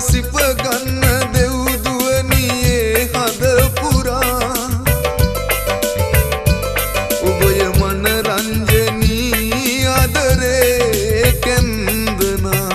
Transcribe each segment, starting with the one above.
සිප ගන්න දෙව්දුවනියේ හද පුරා ඔබය මනරංජනී ආදරේ කැන්දනා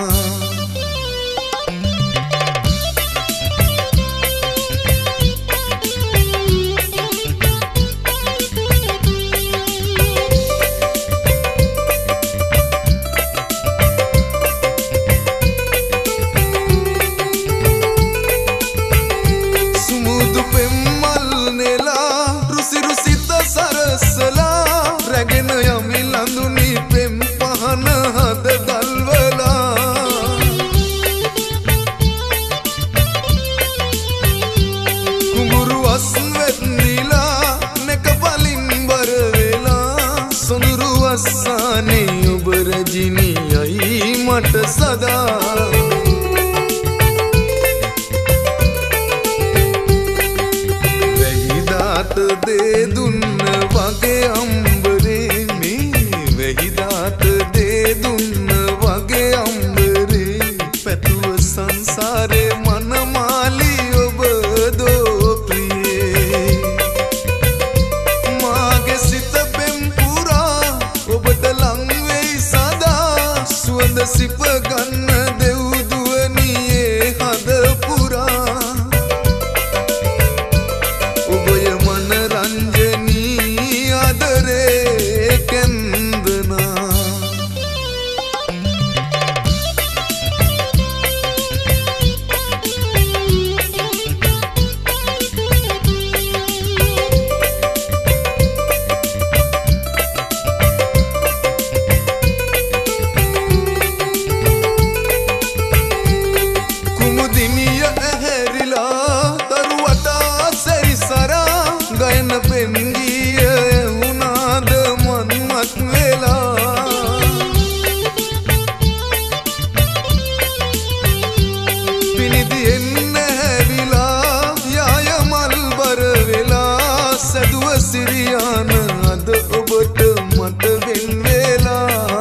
රැගෙන යමි ලඳුනි පෙම් පහන හද ගල්වලා කුඹුරු අස් වෙත්නිලා නෙක පලින් බර වෙලා සොඳුරු අස්සානේ ඔබ රජිනියයි මට සදා වැහිදාට දේ දුන්න වගේ අම්බරේ මේ වැහිදාට දේ දුන්න වගේ අම්බරේ පැතුව සංසාරේ මනමාලි ඔබ දෝ ප්‍රියේ මාගේ සිත පෙම් පුරා ඔබට ලං වෙයි සදා සුවඳ සිප ගන්න දෙව්දුවනියේ හද පුරා ඔබය මනරංජනී ආදරේ කැන්දනා කුමුදිනිය ඇහැරිලා තරුවටා සැරිසරා ගයන පෙන්ගිය වුණාද මන්මත් වෙලා පිනිදියෙන් ඇහැරිලා යාය මල් බර වෙලා සැදුව සිරියාන අද ඔබට මට වෙන් වෙලා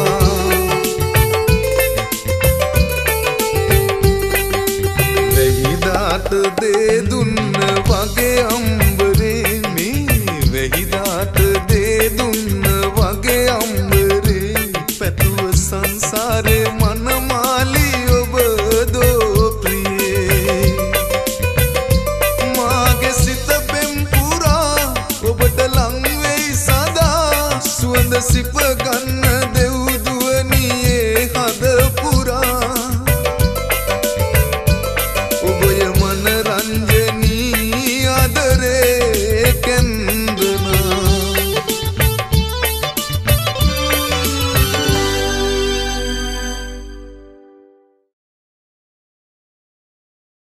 වැහිදාට දේ දුන්න වගේ අම්බරේ මේ වැහිදාට දේ දුන්න වගේ අම්බරේ පැතුව සංසාරේ